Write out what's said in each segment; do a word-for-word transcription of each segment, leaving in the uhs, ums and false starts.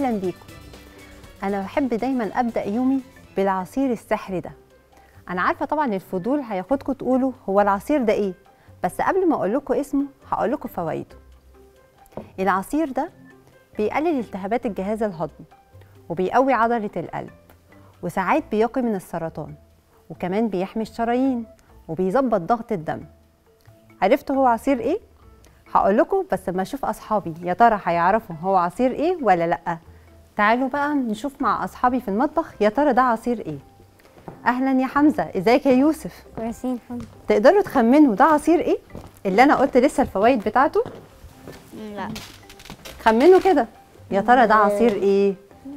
أهلا بيكم. أنا بحب دايما أبدأ يومي بالعصير السحري ده. أنا عارفة طبعا الفضول هياخدكم تقولوا هو العصير ده إيه، بس قبل ما أقول لكم اسمه هقول لكم فوائده. العصير ده بيقلل التهابات الجهاز الهضمي، وبيقوي عضلة القلب، وساعات بيقي من السرطان، وكمان بيحمي الشرايين، وبيظبط ضغط الدم. عرفتوا هو عصير إيه؟ هقول لكم بس لما اشوف اصحابي يا ترى هيعرفوا هو عصير ايه ولا لا. تعالوا بقى نشوف مع اصحابي في المطبخ يا ترى ده عصير ايه. اهلا يا حمزه، ازيك يا يوسف؟ كويسين الحمد تقدروا تخمنوا ده عصير ايه اللي انا قلت لسه الفوائد بتاعته؟ لا. خمنوا كده يا ترى ده عصير ايه؟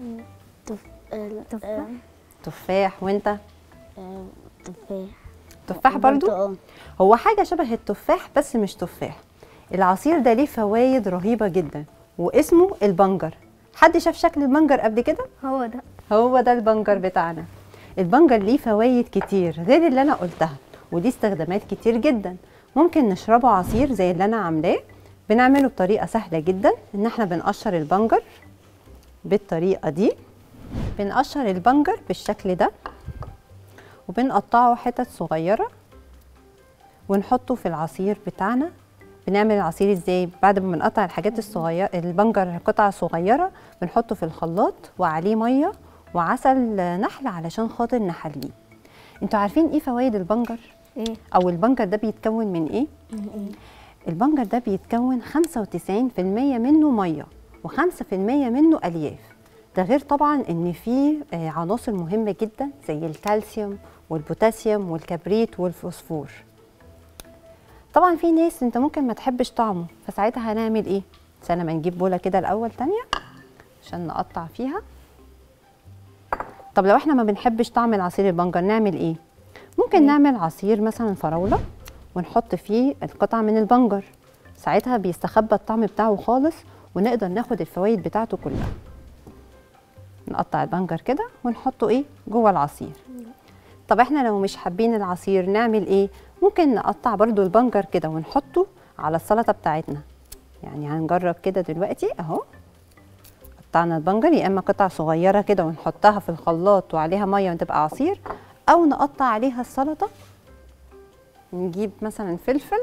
تفاح. تفاح. وانت؟ تفاح. تفاح برضو؟ برتقال. هو حاجه شبه التفاح بس مش تفاح. العصير ده ليه فوائد رهيبه جدا واسمه البنجر. حد شاف شكل البنجر قبل كده؟ هو ده. هو ده البنجر بتاعنا. البنجر ليه فوائد كتير غير اللي انا قلتها، ودي استخدامات كتير جدا. ممكن نشربه عصير زي اللي انا عاملاه. بنعمله بطريقه سهله جدا، ان احنا بنقشر البنجر بالطريقه دي. بنقشر البنجر بالشكل ده وبنقطعه حتت صغيره ونحطه في العصير بتاعنا. بنعمل العصير ازاي؟ بعد ما بنقطع الحاجات الصغيره البنجر قطع صغيره بنحطه في الخلاط وعليه ميه وعسل نحل علشان خاطر نحليه. انتوا عارفين ايه فوائد البنجر؟ ايه؟ او البنجر ده بيتكون من ايه؟ البنجر ده بيتكون خمسة وتسعين في المية منه ميه وخمسة في المية منه الياف. ده غير طبعا ان فيه عناصر مهمه جدا زي الكالسيوم والبوتاسيوم والكبريت والفوسفور. طبعا في ناس انت ممكن ما تحبش طعمه، فساعتها هنعمل ايه؟ استنى ما نجيب بوله كده الاول تانية عشان نقطع فيها. طب لو احنا ما بنحبش طعم العصير البنجر نعمل ايه؟ ممكن إيه؟ نعمل عصير مثلا فراوله ونحط فيه القطع من البنجر. ساعتها بيستخبى الطعم بتاعه خالص ونقدر ناخد الفوائد بتاعته كلها. نقطع البنجر كده ونحطه ايه؟ جوه العصير. طب احنا لو مش حابين العصير نعمل ايه؟ ممكن نقطع برضو البنجر كده ونحطه على السلطه بتاعتنا. يعني هنجرب كده دلوقتي اهو. قطعنا البنجر يا اما قطع صغيره كده ونحطها في الخلاط وعليها ميه وتبقى عصير، او نقطع عليها السلطه. نجيب مثلا فلفل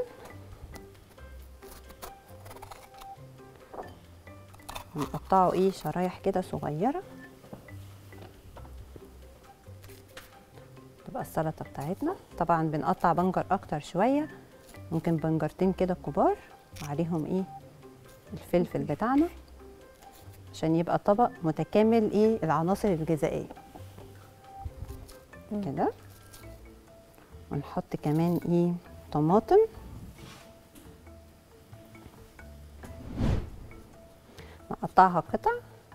ونقطعه ايه شرايح كده صغيره، تبقى السلطه بتاعتنا. طبعا بنقطع بنجر اكتر شويه، ممكن بنجرتين كده كبار وعليهم ايه الفلفل بتاعنا عشان يبقى طبق متكامل ايه العناصر الغذائيه كده. ونحط كمان ايه طماطم، نقطعها قطع،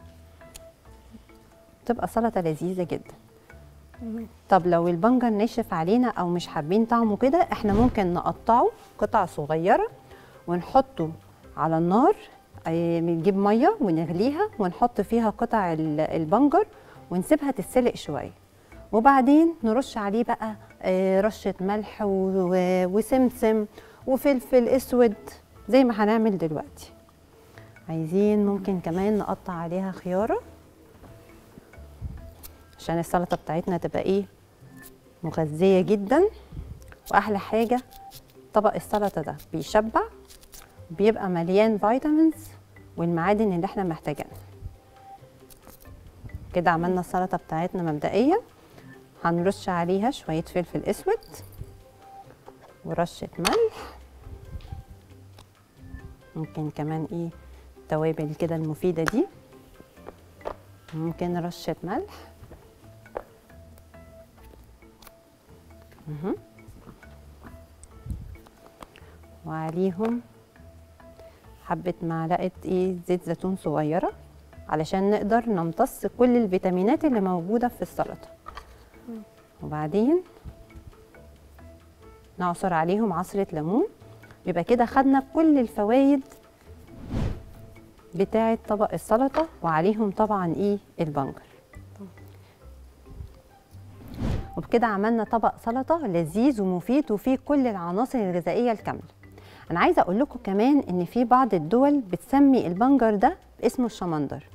تبقى سلطه لذيذه جدا. طب لو البنجر ناشف علينا او مش حابين طعمه كده، احنا ممكن نقطعه قطع صغيره ونحطه على النار. بنجيب ميه ونغليها ونحط فيها قطع البنجر ونسيبها تتسلق شويه، وبعدين نرش عليه بقى رشه ملح وسمسم وفلفل اسود زي ما هنعمل دلوقتي. عايزين ممكن كمان نقطع عليها خياره عشان السلطه بتاعتنا تبقى ايه مغذيه جدا. واحلى حاجه طبق السلطه ده بيشبع، بيبقى مليان فيتامينز والمعادن اللي احنا محتاجينها. كده عملنا السلطه بتاعتنا مبدئيا. هنرش عليها شويه فلفل اسود ورشه ملح، ممكن كمان ايه التوابل كده المفيده دي، ممكن رشه ملح مه. وعليهم حبة معلقة ايه زيت زيتون صغيرة علشان نقدر نمتص كل الفيتامينات اللي موجودة في السلطة. وبعدين نعصر عليهم عصرة ليمون. يبقى كده خدنا كل الفوائد بتاعة طبق السلطة، وعليهم طبعا ايه البنجر. وبكده عملنا طبق سلطة لذيذ ومفيد وفيه كل العناصر الغذائية الكاملة. أنا عايزة أقول لكم كمان إن في بعض الدول بتسمي البنجر ده باسمه الشمندر.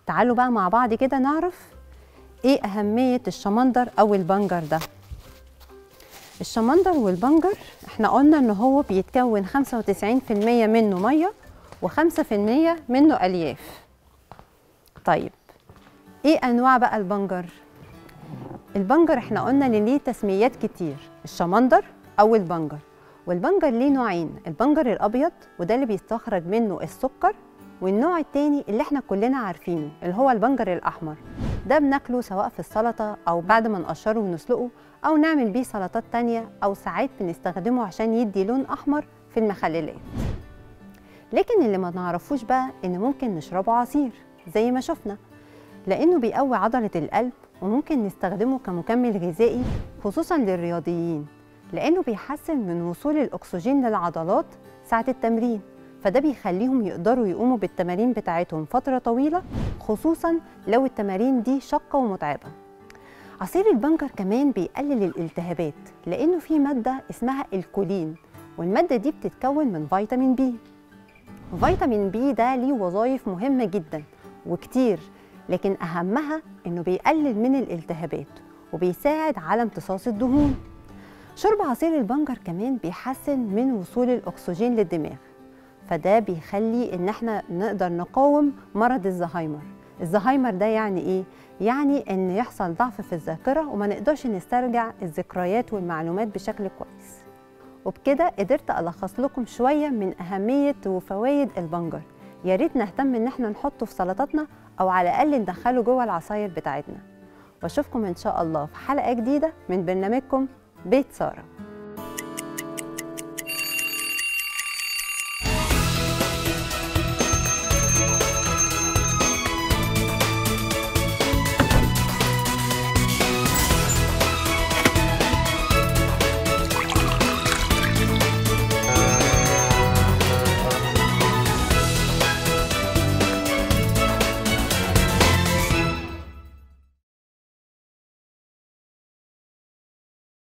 تعالوا بقى مع بعض كده نعرف ايه أهمية الشمندر أو البنجر ده. الشمندر والبنجر احنا قلنا ان هو بيتكون خمسة وتسعين في المية منه مية وخمسة في المية منه ألياف. طيب ايه أنواع بقى البنجر؟ البنجر احنا قلنا ان ليه تسميات كتير، الشمندر أو البنجر. والبنجر ليه نوعين، البنجر الأبيض وده اللي بيستخرج منه السكر، والنوع التاني اللي احنا كلنا عارفينه اللي هو البنجر الأحمر، ده بناكله سواء في السلطة أو بعد ما نقشره ونسلقه أو نعمل بيه سلطات تانية، أو ساعات بنستخدمه عشان يدي لون أحمر في المخللات. لكن اللي ما نعرفوش بقى إن ممكن نشربه عصير زي ما شفنا، لأنه بيقوي عضلة القلب وممكن نستخدمه كمكمل غذائي خصوصاً للرياضيين، لأنه بيحسن من وصول الأكسجين للعضلات ساعة التمرين، فده بيخليهم يقدروا يقوموا بالتمارين بتاعتهم فترة طويلة، خصوصاً لو التمارين دي شاقة ومتعبة. عصير البنجر كمان بيقلل الالتهابات لأنه فيه مادة اسمها الكولين، والمادة دي بتتكون من فيتامين بي. فيتامين بي ده ليه وظائف مهمة جدا وكتير، لكن أهمها إنه بيقلل من الالتهابات وبيساعد على امتصاص الدهون. شرب عصير البنجر كمان بيحسن من وصول الأكسجين للدماغ، فده بيخلي إن احنا نقدر نقاوم مرض الزهايمر. الزهايمر ده يعني إيه؟ يعني إن يحصل ضعف في الذاكرة وما نقدرش نسترجع الذكريات والمعلومات بشكل كويس. وبكده قدرت ألخص لكم شوية من أهمية وفوائد البنجر. يا ريت نهتم إن احنا نحطه في سلطاتنا أو على الأقل ندخله جوه العصاير بتاعتنا. وأشوفكم إن شاء الله في حلقة جديدة من برنامجكم بيت سارة.